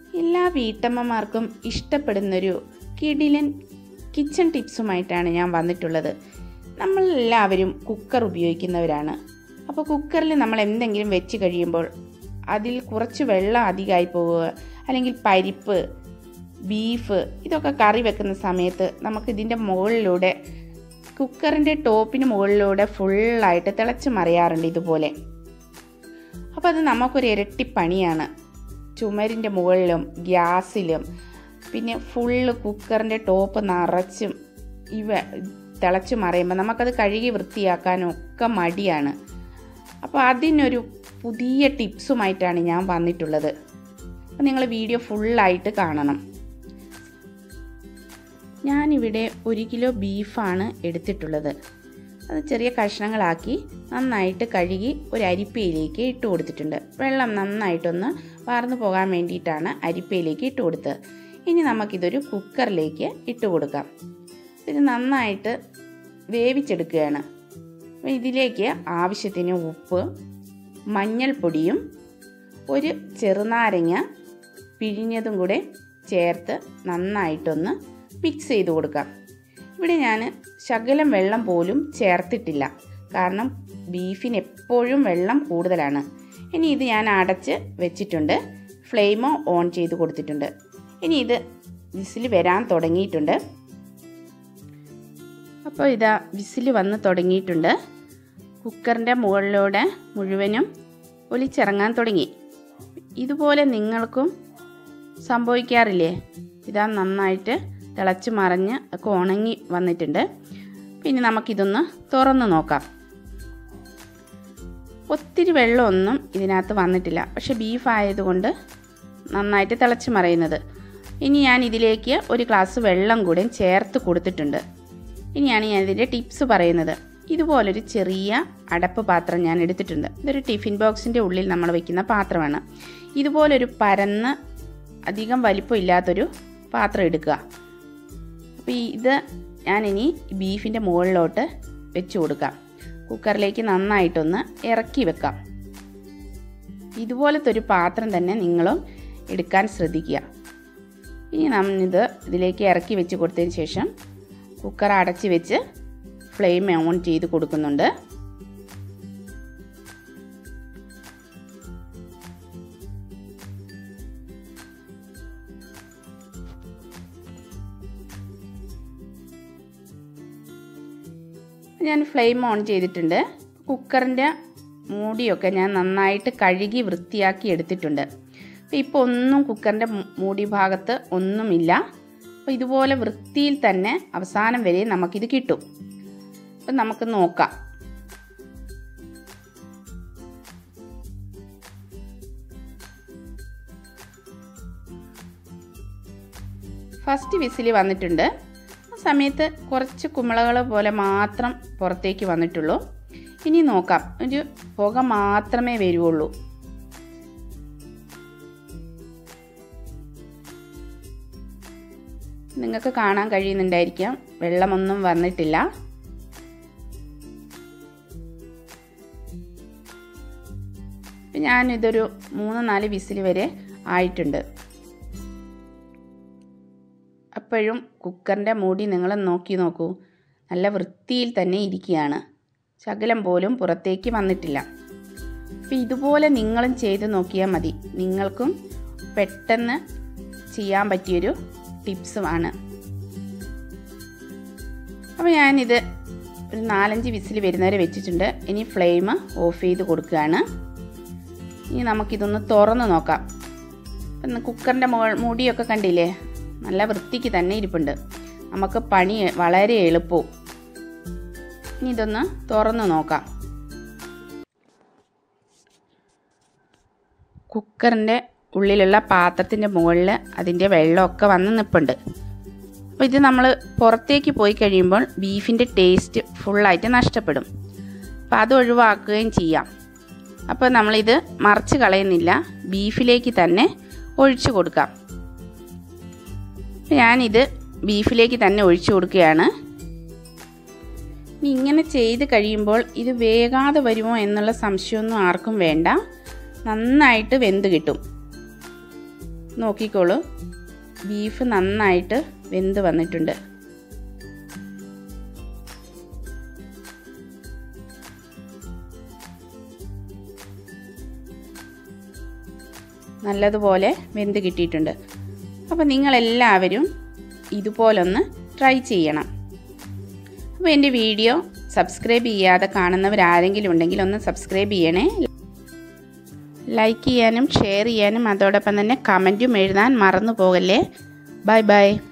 എല്ലാ വീട്ടമ്മമാർക്കും ഇഷ്ടപ്പെടുന്നൊരു കിടിലൻ കിച്ചൺ ടിപ്സുമായിട്ടാണ് ഞാൻ വന്നിട്ടുള്ളത്. നമ്മളെല്ലാവരും കുക്കർ ഉപയോഗിക്കുന്നവരാണ്. അപ്പോൾ കുക്കറിൽ നമ്മൾ എന്തെങ്കിലും വെച്ച് കഴിയുമ്പോൾ അതിൽ കുറച്ച് വെള്ളം അധികമായി പോവുക, അല്ലെങ്കിൽ പരിപ്പ്, ബീഫ് ഇതൊക്കെ കറി വെക്കുന്ന സമയത്ത് നമുക്കിതിൻ്റെ മുകളിലൂടെ, കുക്കറിൻ്റെ ടോപ്പിന് മുകളിലൂടെ ഫുള്ളായിട്ട് തിളച്ച് മറിയാറുണ്ട് ഇതുപോലെ. അപ്പോൾ അത് നമുക്കൊരു ഇരട്ടി പണിയാണ്. ചുമരിൻ്റെ മുകളിലും ഗ്യാസിലും പിന്നെ ഫുള്ള് കുക്കറിൻ്റെ ടോപ്പ് നിറച്ചും തിളച്ച് മറിയുമ്പോൾ നമുക്കത് കഴുകി വൃത്തിയാക്കാനൊക്കെ മടിയാണ്. അപ്പോൾ അതിനൊരു പുതിയ ടിപ്സുമായിട്ടാണ് ഞാൻ വന്നിട്ടുള്ളത്. അപ്പോൾ നിങ്ങൾ വീഡിയോ ഫുള്ളായിട്ട് കാണണം. ഞാനിവിടെ 1 കിലോ ബീഫാണ് എടുത്തിട്ടുള്ളത്. അത് ചെറിയ കഷ്ണങ്ങളാക്കി നന്നായിട്ട് കഴുകി ഒരു അരിപ്പയിലേക്ക് ഇട്ട് കൊടുത്തിട്ടുണ്ട്. വെള്ളം നന്നായിട്ടൊന്ന് വാർന്നു പോകാൻ വേണ്ടിയിട്ടാണ് അരിപ്പയിലേക്ക് ഇട്ട് കൊടുത്തത്. ഇനി നമുക്കിതൊരു കുക്കറിലേക്ക് ഇട്ട് കൊടുക്കാം. ഇത് നന്നായിട്ട് വേവിച്ചെടുക്കുകയാണ്. അപ്പോൾ ഇതിലേക്ക് ആവശ്യത്തിന് ഉപ്പ്, മഞ്ഞൾപ്പൊടിയും ഒരു ചെറുനാരങ്ങ പിഴിഞ്ഞതും കൂടെ ചേർത്ത് നന്നായിട്ടൊന്ന് മിക്സ് ചെയ്ത് കൊടുക്കാം. ഇവിടെ ഞാൻ ശകലം വെള്ളം പോലും ചേർത്തിട്ടില്ല, കാരണം ബീഫിന് എപ്പോഴും വെള്ളം കൂടുതലാണ്. ഇനി ഇത് ഞാൻ അടച്ച് വെച്ചിട്ടുണ്ട്. ഫ്ലെയിം ഓൺ ചെയ്ത് കൊടുത്തിട്ടുണ്ട്. ഇനി ഇത് വിസിൽ വരാൻ തുടങ്ങിയിട്ടുണ്ട്. അപ്പോൾ ഇതാ വിസിൽ വന്ന് തുടങ്ങിയിട്ടുണ്ട്. കുക്കറിൻ്റെ മുകളിലൂടെ മുഴുവനും ഒലിച്ചിറങ്ങാൻ തുടങ്ങി. ഇതുപോലെ നിങ്ങൾക്കും സംഭവിക്കാറില്ലേ? ഇതാ നന്നായിട്ട് തിളച്ച് മറിഞ്ഞ് ഒക്കെ ഉണങ്ങി വന്നിട്ടുണ്ട്. പിന്നെ നമുക്കിതൊന്ന് തുറന്ന് നോക്കാം. ഒത്തിരി വെള്ളമൊന്നും ഇതിനകത്ത് വന്നിട്ടില്ല, പക്ഷേ ബീഫ് ആയതുകൊണ്ട് നന്നായിട്ട് തിളച്ച് മറിയുന്നത്. ഇനി ഞാൻ ഇതിലേക്ക് ഒരു ഗ്ലാസ് വെള്ളം കൂടെ ചേർത്ത് കൊടുത്തിട്ടുണ്ട്. ഇനിയാണ് ഞാൻ ഇതിൻ്റെ ടിപ്സ് പറയുന്നത്. ഇതുപോലൊരു ചെറിയ അടപ്പ് പാത്രം ഞാൻ എടുത്തിട്ടുണ്ട്. ഇതൊരു ടിഫിൻ ബോക്സിൻ്റെ ഉള്ളിൽ നമ്മൾ വയ്ക്കുന്ന പാത്രമാണ്. ഇതുപോലൊരു പരന്ന് അധികം വലിപ്പമില്ലാത്തൊരു പാത്രം എടുക്കുക. അപ്പോൾ ഇത് ഞാനിനി ബീഫിൻ്റെ മുകളിലോട്ട് വെച്ച് കൊടുക്കാം. കുക്കറിലേക്ക് നന്നായിട്ടൊന്ന് ഇറക്കി വെക്കാം. ഇതുപോലത്തെ ഒരു പാത്രം തന്നെ നിങ്ങളും എടുക്കാൻ ശ്രദ്ധിക്കുക. ഇനി നമ്മളിത് ഇതിലേക്ക് ഇറക്കി വെച്ച് കൊടുത്തതിന് ശേഷം കുക്കർ അടച്ച് വെച്ച് ഫ്ലെയിം ഓൺ ചെയ്ത് കൊടുക്കുന്നുണ്ട്. ഞാൻ ഫ്ലെയിം ഓൺ ചെയ്തിട്ടുണ്ട്. കുക്കറിൻ്റെ മൂടിയൊക്കെ ഞാൻ നന്നായിട്ട് കഴുകി വൃത്തിയാക്കി എടുത്തിട്ടുണ്ട്. ഇപ്പോൾ ഒന്നും കുക്കറിൻ്റെ മൂടി ഭാഗത്ത് ഒന്നുമില്ല. അപ്പോൾ ഇതുപോലെ വൃത്തിയിൽ തന്നെ അവസാനം വരെ നമുക്കിത് കിട്ടും. അപ്പം നമുക്ക് നോക്കാം. ഫസ്റ്റ് വിസിൽ വന്നിട്ടുണ്ട്. ആ സമയത്ത് കുറച്ച് കുമിളകൾ പോലെ മാത്രം പുറത്തേക്ക് വന്നിട്ടുള്ളൂ. ഇനി നോക്കാം. ഒരു പുക മാത്രമേ വരുള്ളൂ. നിങ്ങൾക്ക് കാണാൻ കഴിയുന്നുണ്ടായിരിക്കാം, വെള്ളമൊന്നും വന്നിട്ടില്ല. ഞാനിതൊരു 3-4 വിസിൽ വരെ ആയിട്ടുണ്ട്. അപ്പോഴും കുക്കറിൻ്റെ മൂടി നിങ്ങൾ നോക്കൂ, നല്ല വൃത്തിയിൽ തന്നെ ഇരിക്കുകയാണ്. ശകലം പോലും പുറത്തേക്ക് വന്നിട്ടില്ല. അപ്പോൾ ഇതുപോലെ നിങ്ങളും ചെയ്ത് നോക്കിയാൽ മതി. നിങ്ങൾക്കും പെട്ടെന്ന് ചെയ്യാൻ പറ്റിയൊരു ടിപ്സുമാണ്. അപ്പോൾ ഞാനിത് ഒരു 4-5 വിസിൽ വരുന്നവരെ വെച്ചിട്ടുണ്ട്. ഇനി ഫ്ലെയിം ഓഫ് ചെയ്ത് കൊടുക്കുകയാണ്. ഇനി നമുക്കിതൊന്ന് തുറന്ന് നോക്കാം. കുക്കറിൻ്റെ മൂടിയൊക്കെ കണ്ടില്ലേ, നല്ല വൃത്തിക്ക് തന്നെ ഇരിപ്പുണ്ട്. നമുക്ക് പണി വളരെ എളുപ്പവും. ഇനി ഇതൊന്ന് തുറന്ന് നോക്കാം. കുക്കറിൻ്റെ ഉള്ളിലുള്ള പാത്രത്തിൻ്റെ മുകളിൽ അതിൻ്റെ വെള്ളമൊക്കെ വന്ന് നിൽപ്പുണ്ട്. അപ്പോൾ ഇത് നമ്മൾ പുറത്തേക്ക് പോയി കഴിയുമ്പോൾ ബീഫിൻ്റെ ടേസ്റ്റ് ഫുള്ളായിട്ട് നഷ്ടപ്പെടും. അപ്പോൾ അത് ഒഴിവാക്കുകയും ചെയ്യാം. അപ്പോൾ നമ്മളിത് മറിച്ച് കളയുന്നില്ല, ബീഫിലേക്ക് തന്നെ ഒഴിച്ചു കൊടുക്കാം. ഞാനിത് ബീഫിലേക്ക് തന്നെ ഒഴിച്ചു കൊടുക്കുകയാണ്. ഇനി ഇങ്ങനെ ചെയ്ത് കഴിയുമ്പോൾ ഇത് വേകാതെ വരുമോ എന്നുള്ള സംശയമൊന്നും ആർക്കും വേണ്ട. നന്നായിട്ട് വെന്ത് കിട്ടും. നോക്കിക്കോളൂ, ബീഫ് നന്നായിട്ട് വെന്ത് വന്നിട്ടുണ്ട്. നല്ലതുപോലെ വെന്ത് കിട്ടിയിട്ടുണ്ട്. അപ്പോൾ നിങ്ങളെല്ലാവരും ഇതുപോലൊന്ന് ട്രൈ ചെയ്യണം. അപ്പോൾ എൻ്റെ വീഡിയോ സബ്സ്ക്രൈബ് ചെയ്യാതെ കാണുന്നവരാരെങ്കിലും ഉണ്ടെങ്കിൽ ഒന്ന് സബ്സ്ക്രൈബ് ചെയ്യണേ. ലൈക്ക് ചെയ്യാനും ഷെയർ ചെയ്യാനും അതോടൊപ്പം തന്നെ കമൻറ്റും എഴുതാൻ മറന്നു പോകല്ലേ. Bye by.